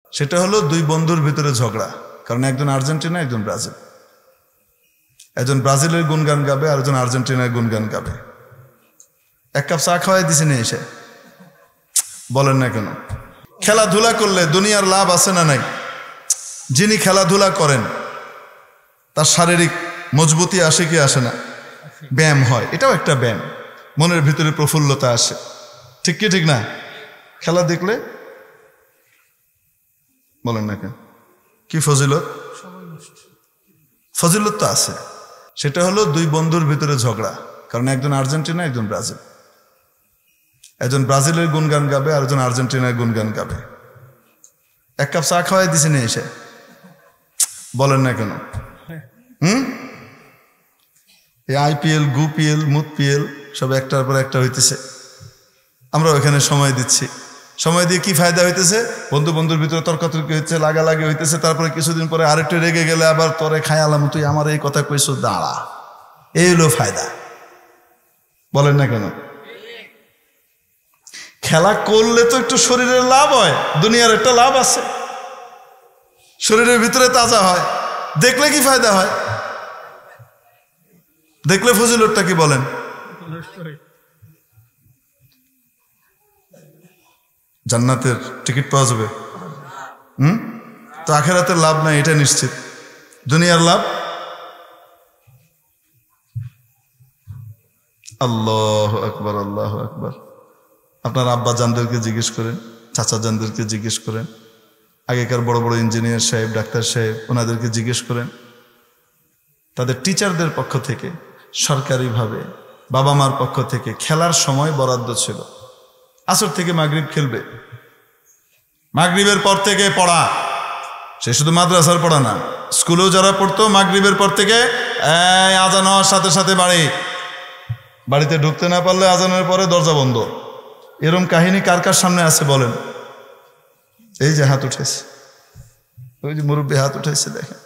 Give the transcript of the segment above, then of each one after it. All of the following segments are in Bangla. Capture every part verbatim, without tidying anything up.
সেটা হলো দুই বন্ধুর ভিতরে ঝগড়া, কারণ একজন আর্জেন্টিনা একজন ব্রাজিল। একজন ব্রাজিলের গুণগান গাবে আর একজন আর্জেন্টিনার গুণগান গাবে। এক কাপ চা খাওয়াই দিছে নিয়ে এসে, বলেন না কেন? খেলাধুলা করলে দুনিয়ার লাভ আছে না নাই? যিনি খেলাধুলা করেন তার শারীরিক মজবুতি আসে কি আসে না? ব্যায়াম হয়, এটাও একটা ব্যায়াম, মনের ভিতরে প্রফুল্লতা আসে, ঠিক কি ঠিক না? খেলা দেখলে বলেন না কেন? কি ফজিলত? ফজিলত তো আছে। সেটা হলো দুই বন্ধুর ভিতরে ঝগড়া, কারণ একজন আর্জেন্টিনা একজন ব্রাজিল। একজন ব্রাজিলের গুণগান গাবে আর একজন আর্জেন্টিনার গুণগান গাবে। এক কাপ চা খাওয়াই দিছে নিয়ে এসে, বলেন না কেন? হুম এই আইপিএল, গুপিএল, মুতপিএল সব একটার পর একটা হইতেছে, আমরা ওখানে সময় দিচ্ছি। সময় দিয়ে কি ফায়দা হইতেছে? বন্ধু বন্ধুর ভিতরে তর্কাতর্কি হচ্ছে, লাগালাগি হইতেছে, তারপরে কিছুদিন পরে আরেকটু রেগে গেলে আবার তোরে খায়ালাম, তুই আমার এই কথা কইছো, দাঁড়া। এই হলো ফায়দা, বলেন না কেন? খেলা করলে তো একটু শরীরের লাভ হয়, দুনিয়ার একটা লাভ আছে, শরীরের ভিতরে তাজা হয়। দেখলে কি ফায়দা হয়? দেখলে ফজিলতটা কি বলেন? জান্নাতের টিকিট পাওয়া যাবে। হুম তো আখেরাতের লাভ নাই, এটা নিশ্চিত। দুনিয়ার লাভ, আল্লাহু আকবার, আল্লাহু আকবার। আপনার আব্বা জানদেরকে জিজ্ঞেস করেন, চাচা জানদেরকে জিজ্ঞেস করেন, আগেকার বড় বড় ইঞ্জিনিয়ার সাহেব, ডাক্তার সাহেব, ওনাদেরকে জিজ্ঞেস করেন। তাদের টিচারদের পক্ষ থেকে, সরকারিভাবে, বাবা মার পক্ষ থেকে খেলার সময় বরাদ্দ ছিল। আসর থেকে মাগরিব খেলবে, মাগরিবের পর থেকে পড়া। সে শুধু মাদ্রাসার পড়া না, স্কুলেও যারা পড়তো মাগরিবের পর থেকে আজান হওয়ার সাথে সাথে বাড়ি, বাড়িতে ঢুকতে না পারলে আজানের পরে দরজা বন্ধ। এরম কাহিনী কার কার সামনে আছে বলেন? এই যে হাত উঠেছে, ওই যে মুরব্বী হাত উঠেছে, দেখেন।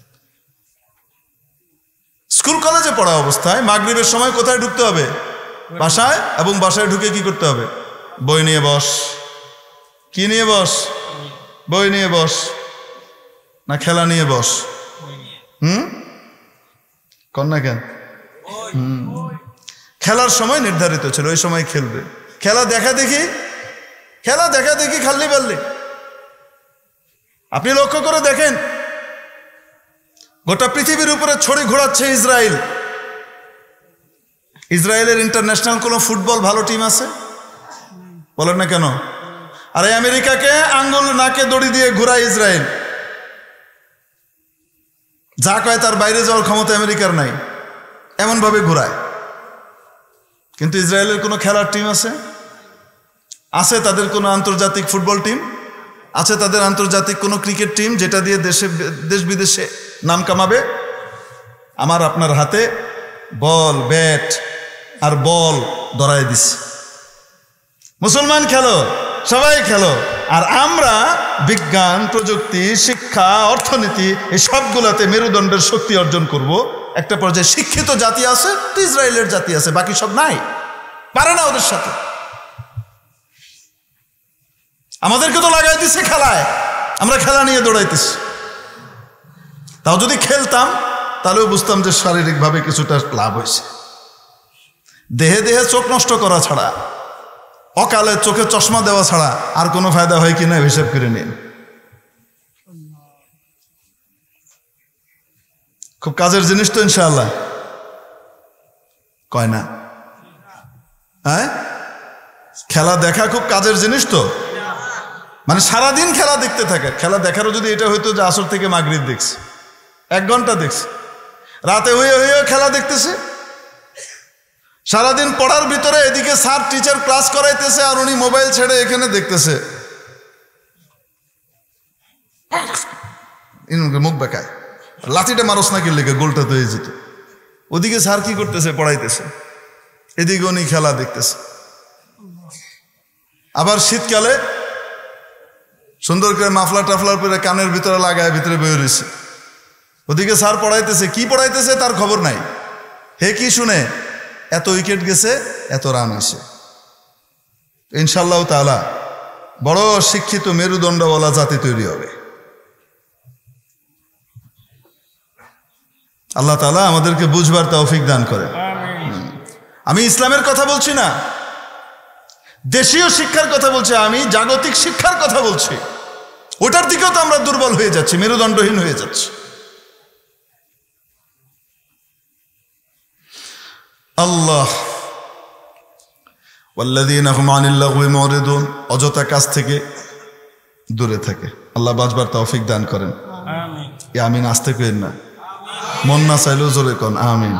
স্কুল কলেজে পড়া অবস্থায় মাগরিবের সময় কোথায় ঢুকতে হবে? বাসায়। এবং বাসায় ঢুকে কি করতে হবে? বই নিয়ে বস। কি নিয়ে বস? বই নিয়ে বস, না খেলা নিয়ে বস? হুম কর না কেন? হুম খেলার সময় নির্ধারিত ছিল, ওই সময় খেলবে। খেলা দেখা দেখি, খেলা দেখা দেখি খাল্লি পাল্লি। আপনি লক্ষ্য করে দেখেন, গোটা পৃথিবীর উপরে ছড়ি ঘোরাচ্ছে ইসরায়েল। ইসরায়েলের ইন্টারন্যাশনাল কোন ফুটবল ভালো টিম আছে? বলেন না কেন? আর আমেরিকাকে আঙ্গুল নাকে দড়ি দিয়ে ঘোরায় ইসরায়েল। যা কয় তার বাইরে যাওয়ার ক্ষমতা আমেরিকার নাই, এমন ভাবে ঘোরায়। কিন্তু ইসরায়েলের কোনো খেলার টিম আছে? আছে তাদের কোনো আন্তর্জাতিক ফুটবল টিম? আছে তাদের আন্তর্জাতিক কোনো ক্রিকেট টিম যেটা দিয়ে দেশে দেশ বিদেশে নাম কামাবে? আমার আপনার হাতে বল, ব্যাট আর বল ধরায় দিছে। মুসলমান খেলো, সবাই খেলো, আর আমরা বিজ্ঞান, প্রযুক্তি, শিক্ষা, অর্থনীতি এই সবগুলাতে মেরুদণ্ডের শক্তি অর্জন করব। একটা পর্যায়ে শিক্ষিত জাতি আছে তো ইসরায়েলের জাতি আছে, বাকি সব নাই, পারে না ওদের সাথে। আমাদেরকে তো লাগাই দিছে খেলায়, আমরা খেলা নিয়ে দৌড়াইতেছি। তাও যদি খেলতাম তাহলেও বুঝতাম যে শারীরিকভাবে কিছুটা লাভ হয়েছে। দেহে দেহে চোখ নষ্ট করা ছাড়া, অকালে চোখে চশমা দেওয়া ছাড়া আর কোনো ফায়দা হয় কিনা হিসাব করে নিন। খুব কাজের জিনিস তো ইনশাআল্লাহ, কয় না? হ্যাঁ, খেলা দেখা খুব কাজের জিনিস তো। মানে সারাদিন খেলা দেখতে থাকে। খেলা দেখারও যদি এটা হইতো যে আসর থেকে মাগরিব দেখছে, এক ঘন্টা দেখছে, রাতে হয়ে হয়ে খেলা দেখতেছে। সারাদিন পড়ার ভিতরে এদিকে স্যার টিচার ক্লাস করাইতেছে আর উনি মোবাইল ছেড়ে এখানে দেখতেছে, মুখ বেকায়, লাঠিটা মারস না কি লেগে গোলটা তো হয়ে যেত। ওদিকে স্যার কি করতেছে? পড়াইতেছে, এদিকে উনি খেলা দেখতেছে। আবার শীতকালে সুন্দর করে মাফলার টাফলার পরে কানের ভিতরে লাগায় ভিতরে বয়ে রয়েছে। ওদিকে স্যার পড়াইতেছে, কি পড়াইতেছে তার খবর নাই। হে কি শুনে? এত উইকেট গেছে, এত রান হয়েছে। ইনশাআল্লাহ তাআলা বড় শিক্ষিত মেরুদণ্ডওয়ালা জাতি তৈরি হবে। আল্লাহ তাআলা আমাদেরকে বুঝবার তৌফিক দান করেন। আমি ইসলামের কথা বলছি না, দেশীয় শিক্ষার কথা বলছি, আমি জাগতিক শিক্ষার কথা বলছি। ওটার দিকেও তো আমরা দুর্বল হয়ে যাচ্ছি, মেরুদণ্ডহীন হয়ে যাচ্ছি। আল্লাহ ওয়াল্লাযীনা হুম আনিল লাগওয়ি মুরিদুন, অযথা কাজ থেকে দূরে থাকে। আল্লাহ বাঁচবার তৌফিক দান করেন। আমিন। এই আমিন আস্তে কইেন না, মন না চাইলেও জোরে কোন আমিন।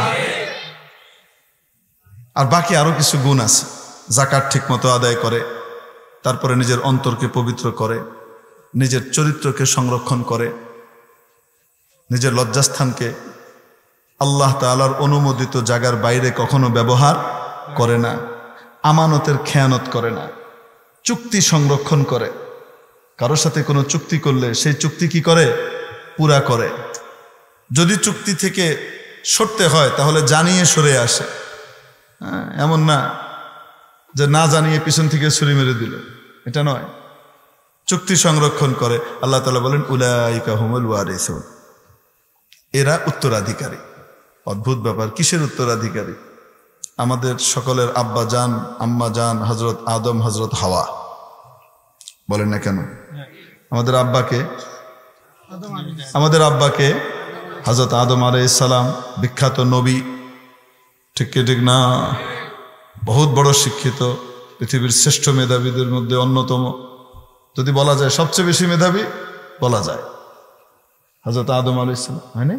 আর বাকি আরো কিছু গুণ আছে। যাকাত ঠিক মতো আদায় করে, তারপরে নিজের অন্তরকে পবিত্র করে, নিজের চরিত্রকে সংরক্ষণ করে, নিজের লজ্জাস্থানকে আল্লাহ তাআলার অনুমোদিত জায়গার বাইরে কখনো ব্যবহার করে না, আমানতের খেয়ানত করে না, চুক্তি সংরক্ষণ করে। কারোর সাথে কোনো চুক্তি করলে সেই চুক্তি কি করে? পুরা করে। যদি চুক্তি থেকে সরতে হয় তাহলে জানিয়ে সরে আসে। হ্যাঁ, এমন না যে না জানিয়ে পিছন থেকে ছুরি মেরে দিল, এটা নয়। চুক্তি সংরক্ষণ করে। আল্লাহ তাআলা বলেন উলাইকা হুমুল ওয়ারিসুন, এরা উত্তরাধিকারী। অদ্ভুত ব্যাপার, কিসের উত্তরাধিকারী? আমাদের সকলের আব্বা জান, আম্মা জান, হযরত আদম, হযরত হাওয়া। বলেন না কেন? আমাদের আব্বাকে আমাদের আব্বাকে হযরত আদম আলাইহিস সালাম, বিখ্যাত নবী, ঠিক কি ঠিক না? বহুত বড় শিক্ষিত, পৃথিবীর শ্রেষ্ঠ মেধাবীদের মধ্যে অন্যতম, যদি বলা যায় সবচেয়ে বেশি মেধাবী বলা যায় হযরত আদম আলাইহিস সালাম, হয় না?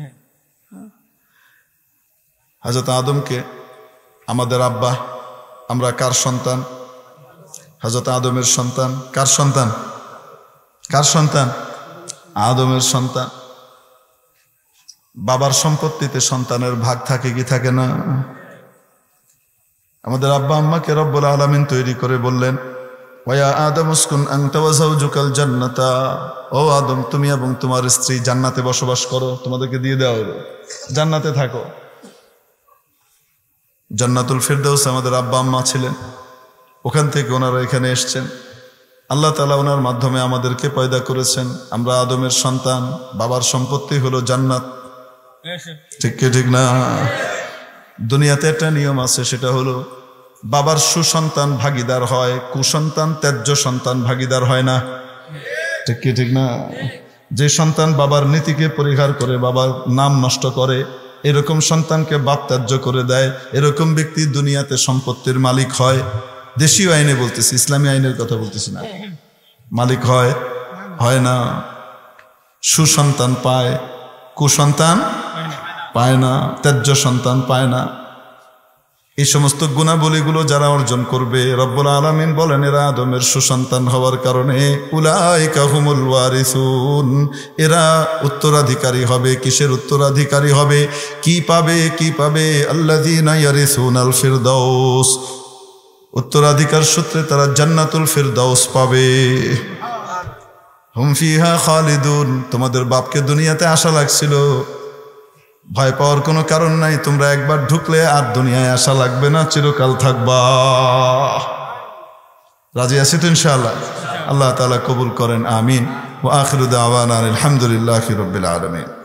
হযরত আদমকে আমাদের আব্বা, আমরা কার সন্তান? হযরত আদমের সন্তান। কার সন্তান? কার সন্তান? আদমের সন্তান। বাবার সম্পত্তিতে সন্তানের ভাগ থাকে কি থাকে না? আমাদের আব্বা আম্মাকে রব্বুল আলামিন তৈরি করে বললেন ওয়া আদম উসকুন আনতা ওয়া যাওজুকাল জান্নাতা, ও আদম তুমি এবং তোমার স্ত্রী জান্নাতে বসবাস করো, তোমাদেরকে দিয়ে দেওয়া হলো, জান্নাতে থাকো। জান্নাতুল ফিরদাউস আমাদের আব্বা আম্মা ছিলেন, ওখান থেকে ওনারা এখানে এসছেন। আল্লাহ তাআলা ওনার মাধ্যমে আমাদেরকে পয়দা করেছেন। আমরা আদমের সন্তান, বাবার সম্পত্তি হলো জান্নাত, ঠিক কি ঠিক না? দুনিয়াতে একটা নিয়ম আছে, সেটা হলো বাবার সুসন্তান ভাগীদার হয়, কুসন্তান ত্যায্য সন্তান ভাগীদার হয় না, ঠিক কি ঠিক না? যে সন্তান বাবার নীতিকে পরিহার করে, বাবার নাম নষ্ট করে, এরকম সন্তানকে বাপ ত্যায্য করে দেয়, এরকম ব্যক্তি দুনিয়াতে সম্পত্তির মালিক হয়। দেশীয় আইনে বলতেছি, ইসলামী আইনের কথা বলতেছি না। মালিক হয় হয় না, সুসন্তান পায়, কুসন্তান পায় না, ত্যায্য সন্তান পায় না। এই সমস্ত গুণাবলীগুলো যারা অর্জন করবে, রব্বুল আলামিন বলেন এরা আদমের সুসন্তান হওয়ার কারণে উলাইকা হুমুল ওয়ারিসুন, এরা উত্তরাধিকারী হবে। কিসের উত্তরাধিকারী হবে? কি পাবে? কি পাবে? আল্লাযীনা ইয়ারিসুনাল ফিরদাউস, উত্তরাধিকার সূত্রে তারা জান্নাতুল ফিরদাউস পাবে। হুম ফিহা খালিদুন, তোমাদের বাপকে দুনিয়াতে আশা লাগছিল, ভয় পাওয়ার কোনো কারণ নাই। তোমরা একবার ঢুকলে আর দুনিয়ায় আশা লাগবে না, চিরকাল থাকবা। রাজি আছি তো ইনশাআল্লাহ? আল্লাহ তাআলা কবুল করেন, আমিন। ওয়া আখিরু দাওয়ানা আলহামদুলিল্লাহি রাব্বিল আলামিন।